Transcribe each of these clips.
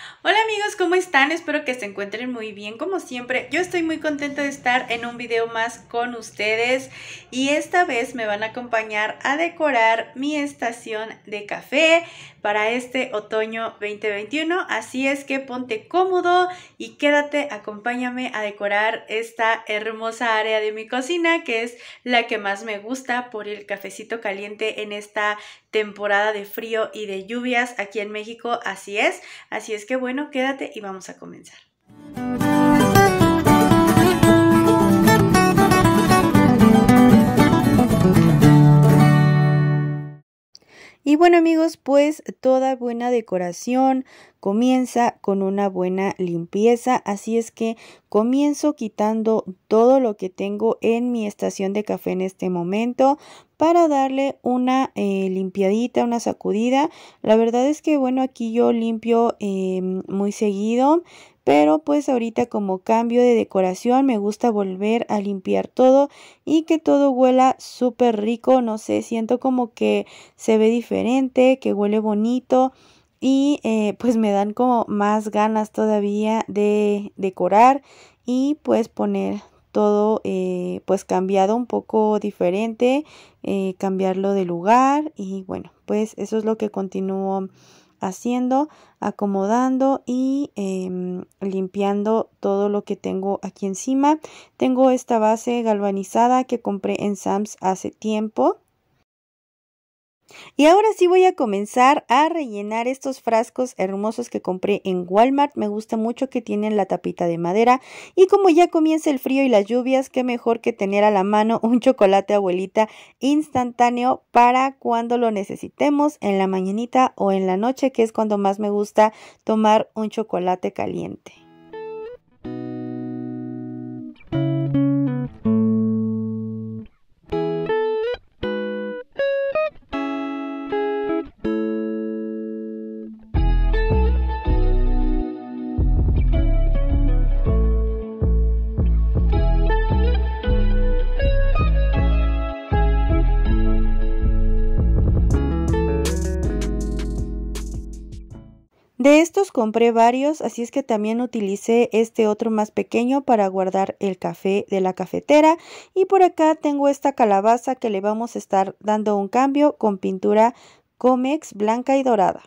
Hola amigos, ¿cómo están? Espero que se encuentren muy bien. Como siempre, yo estoy muy contenta de estar en un video más con ustedes y esta vez me van a acompañar a decorar mi estación de café para este otoño 2021. Así es que ponte cómodo y quédate, acompáñame a decorar esta hermosa área de mi cocina, que es la que más me gusta por el cafecito caliente en esta temporada de frío y de lluvias aquí en México. Así es que bueno, quédate y vamos a comenzar. Y bueno amigos, pues toda buena decoración comienza con una buena limpieza, así es que comienzo quitando todo lo que tengo en mi estación de café en este momento para darle una limpiadita, una sacudida. La verdad es que bueno, aquí yo limpio muy seguido, pero pues ahorita como cambio de decoración me gusta volver a limpiar todo y que todo huela súper rico. No sé, siento como que se ve diferente, que huele bonito y pues me dan como más ganas todavía de decorar y pues poner todo pues cambiado, un poco diferente, cambiarlo de lugar y bueno, pues eso es lo que continúo haciendo, acomodando y limpiando todo lo que tengo aquí encima. Tengo esta base galvanizada que compré en Sam's hace tiempo. Y ahora sí voy a comenzar a rellenar estos frascos hermosos que compré en Walmart. Me gusta mucho que tienen la tapita de madera. Y como ya comienza el frío y las lluvias, qué mejor que tener a la mano un chocolate abuelita instantáneo para cuando lo necesitemos en la mañanita o en la noche, que es cuando más me gusta tomar un chocolate caliente. De estos compré varios, así es que también utilicé este otro más pequeño para guardar el café de la cafetera. Y por acá tengo esta calabaza que le vamos a estar dando un cambio con pintura Comex blanca y dorada.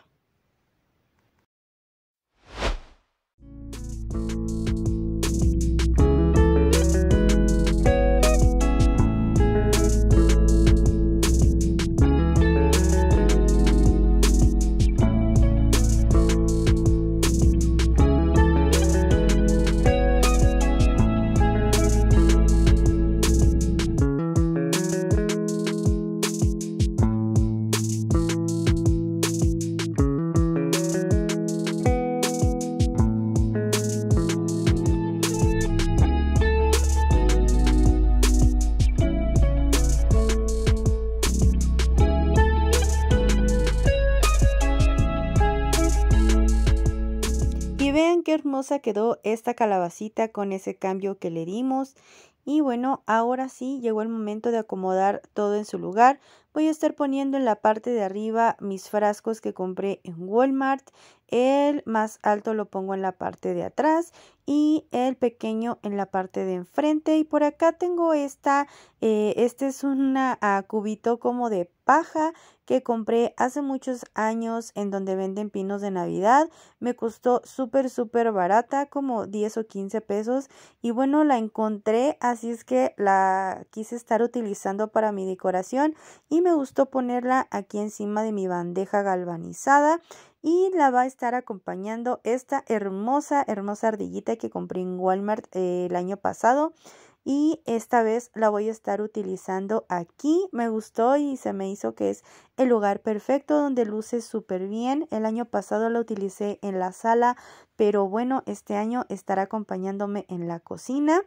Y vean qué hermosa quedó esta calabacita con ese cambio que le dimos. Y bueno, ahora sí llegó el momento de acomodar todo en su lugar. Voy a estar poniendo en la parte de arriba mis frascos que compré en Walmart. El más alto lo pongo en la parte de atrás y el pequeño en la parte de enfrente. Y por acá tengo este es una cubito como de paja que compré hace muchos años en donde venden pinos de Navidad. Me costó súper barata, como 10 o 15 pesos. Y bueno, la encontré, así es que la quise estar utilizando para mi decoración. Y me gustó ponerla aquí encima de mi bandeja galvanizada. Y la va a estar acompañando esta hermosa ardillita que compré en Walmart el año pasado. Y esta vez la voy a estar utilizando aquí. Me gustó y se me hizo que es el lugar perfecto donde luce súper bien. El año pasado la utilicé en la sala, pero bueno, este año estará acompañándome en la cocina.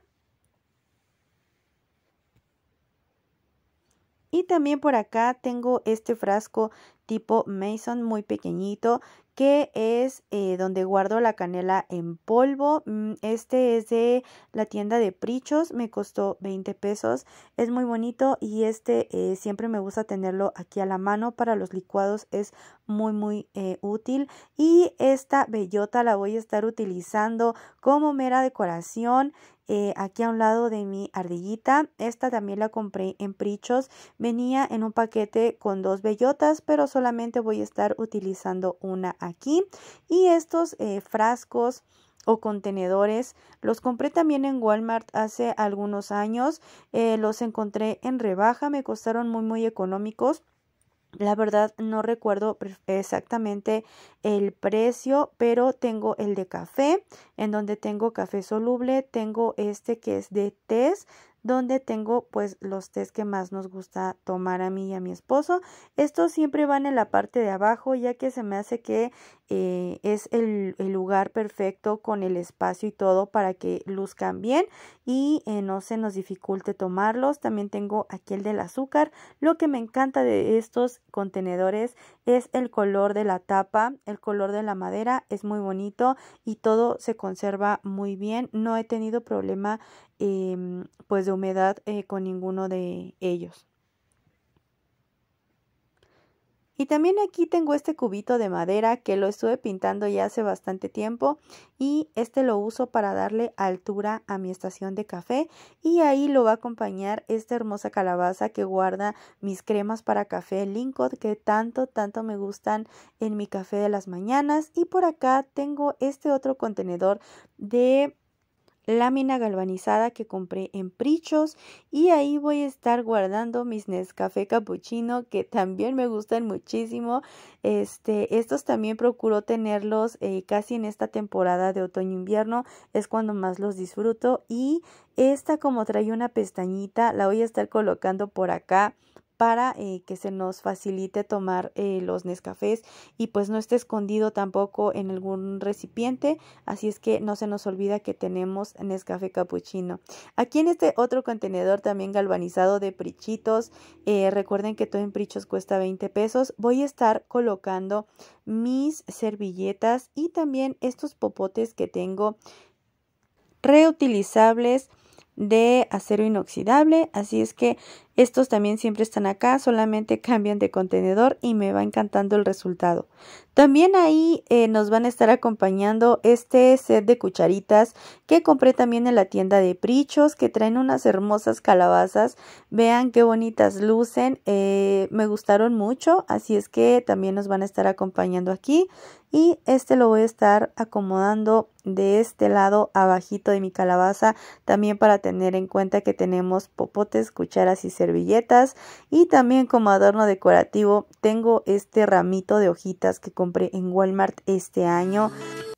Y también por acá tengo este frasco tipo Mason muy pequeñito, que es donde guardo la canela en polvo. Este es de la tienda de Prichos, me costó 20 pesos. Es muy bonito y siempre me gusta tenerlo aquí a la mano para los licuados, es muy útil. Y esta bellota la voy a estar utilizando como mera decoración. Aquí a un lado de mi ardillita. Esta también la compré en Prichos. Venía en un paquete con 2 bellotas, pero solamente voy a estar utilizando una aquí. Y estos frascos o contenedores los compré también en Walmart hace algunos años. Los encontré en rebaja, me costaron muy económicos. La verdad no recuerdo exactamente el precio, pero tengo el de café, en donde tengo café soluble, tengo este que es de tés, donde tengo pues los tés que más nos gusta tomar a mí y a mi esposo. Estos siempre van en la parte de abajo, ya que se me hace que es el lugar perfecto con el espacio y todo para que luzcan bien y no se nos dificulte tomarlos. También tengo aquí el del azúcar. Lo que me encanta de estos contenedores es el color de la tapa, el color de la madera es muy bonito y todo se conserva muy bien. No he tenido problema pues de humedad con ninguno de ellos. Y también aquí tengo este cubito de madera que lo estuve pintando ya hace bastante tiempo y este lo uso para darle altura a mi estación de café y ahí lo va a acompañar esta hermosa calabaza que guarda mis cremas para café Lincoln que tanto me gustan en mi café de las mañanas. Y por acá tengo este otro contenedor de lámina galvanizada que compré en Prichos y ahí voy a estar guardando mis Nescafé Cappuccino que también me gustan muchísimo. Estos también procuro tenerlos casi en esta temporada de otoño-invierno, es cuando más los disfruto. Y esta, como trae una pestañita, la voy a estar colocando por acá para que se nos facilite tomar los Nescafés y pues no esté escondido tampoco en algún recipiente, así es que no se nos olvida que tenemos Nescafé Cappuccino. Aquí en este otro contenedor también galvanizado de Prichitos, recuerden que todo en Prichos cuesta 20 pesos, voy a estar colocando mis servilletas y también estos popotes que tengo reutilizables de acero inoxidable, así es que estos también siempre están acá, solamente cambian de contenedor y me va encantando el resultado. También ahí nos van a estar acompañando este set de cucharitas que compré también en la tienda de Prichos, que traen unas hermosas calabazas. Vean qué bonitas lucen, me gustaron mucho, así es que también nos van a estar acompañando aquí. Y lo voy a estar acomodando de este lado abajito de mi calabaza, también para tener en cuenta que tenemos popotes, cucharas y servilletas. Y también como adorno decorativo tengo este ramito de hojitas que compré en Walmart este año.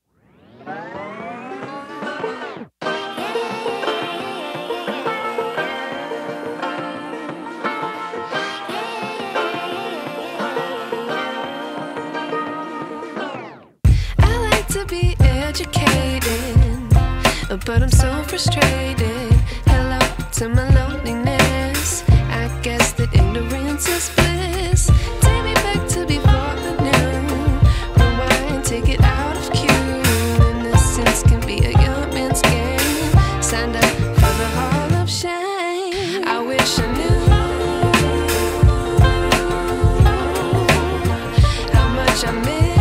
But I'm so frustrated. Hello to my loneliness. I guess that ignorance is bliss. Take me back to before the new. Rewind, take it out of cue. Innocence can be a young man's game. Signed up for the hall of shame. I wish I knew how much I miss.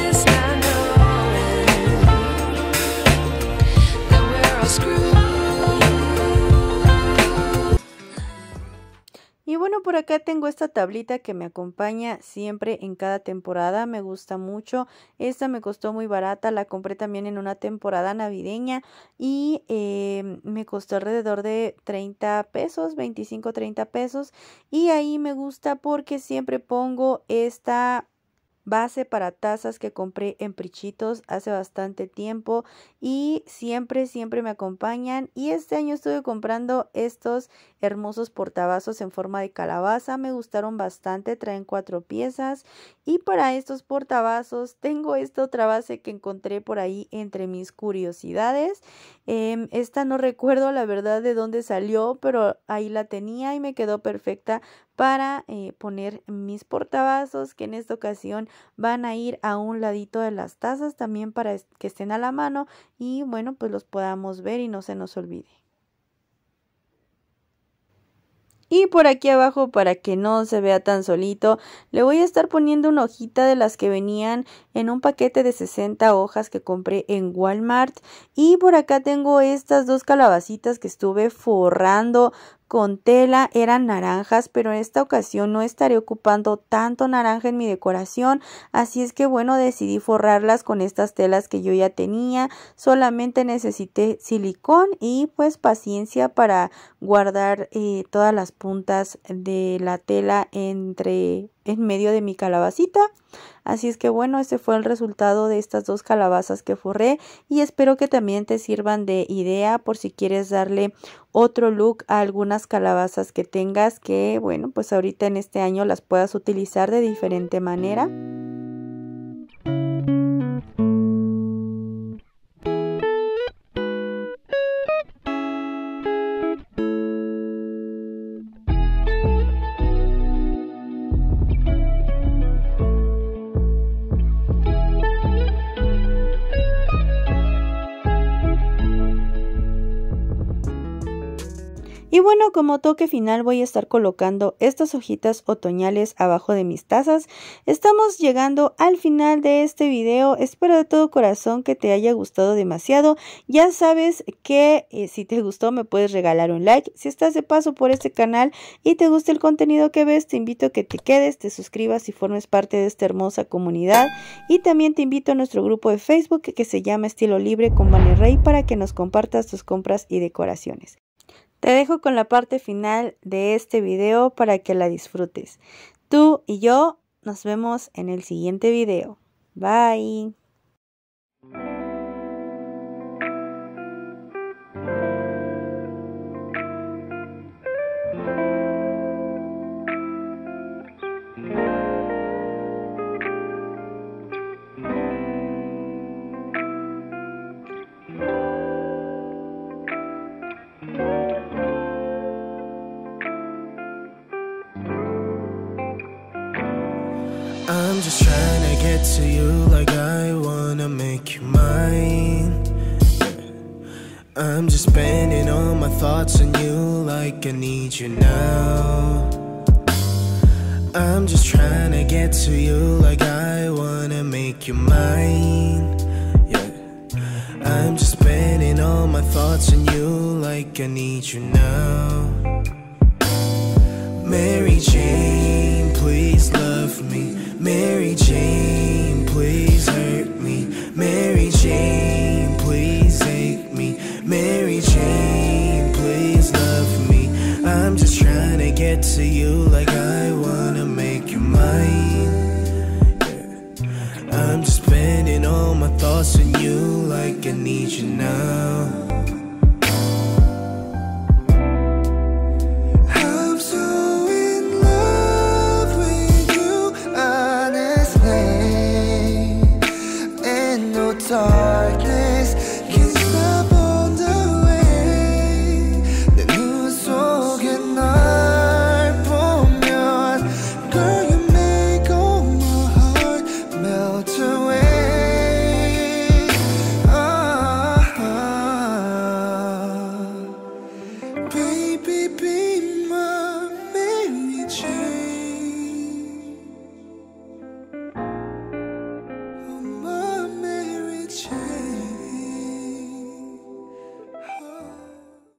Y bueno, por acá tengo esta tablita que me acompaña siempre en cada temporada, me gusta mucho. Esta me costó muy barata, la compré también en una temporada navideña y me costó alrededor de 30 pesos, 25, 30 pesos. Y ahí me gusta porque siempre pongo esta base para tazas que compré en Prichitos hace bastante tiempo y siempre me acompañan. Y este año estuve comprando estos hermosos portavasos en forma de calabaza, me gustaron bastante, traen 4 piezas. Y para estos portavasos tengo esta otra base que encontré por ahí entre mis curiosidades. Esta no recuerdo la verdad de dónde salió, pero ahí la tenía y me quedó perfecta para poner mis portavasos, que en esta ocasión van a ir a un ladito de las tazas también para que estén a la mano y bueno, pues los podamos ver y no se nos olvide. Y por aquí abajo, para que no se vea tan solito, le voy a estar poniendo una hojita de las que venían en un paquete de 60 hojas que compré en Walmart. Y por acá tengo estas dos calabacitas que estuve forrando con tela, eran naranjas, pero en esta ocasión no estaré ocupando tanto naranja en mi decoración, así es que bueno, decidí forrarlas con estas telas que yo ya tenía. Solamente necesité silicón y pues paciencia para guardar todas las puntas de la tela en medio de mi calabacita. Así es que bueno, ese fue el resultado de estas dos calabazas que forré y espero que también te sirvan de idea por si quieres darle otro look a algunas calabazas que tengas, que bueno, pues ahorita en este año las puedas utilizar de diferente manera. Y bueno, como toque final voy a estar colocando estas hojitas otoñales abajo de mis tazas. Estamos llegando al final de este video. Espero de todo corazón que te haya gustado demasiado. Ya sabes que si te gustó me puedes regalar un like. Si estás de paso por este canal y te gusta el contenido que ves, te invito a que te quedes, te suscribas y formes parte de esta hermosa comunidad. Y también te invito a nuestro grupo de Facebook que se llama Estilo Libre con Vane Rey para que nos compartas tus compras y decoraciones. Te dejo con la parte final de este video para que la disfrutes. Tú y yo nos vemos en el siguiente video. Bye. I'm just trying to get to you like I wanna make you mine. I'm just spending all my thoughts on you like I need you now. I'm just trying to get to you like I wanna make you mine. Yeah, I'm just spending all my thoughts on you like I need you now. Mary Jane, please love me. Mary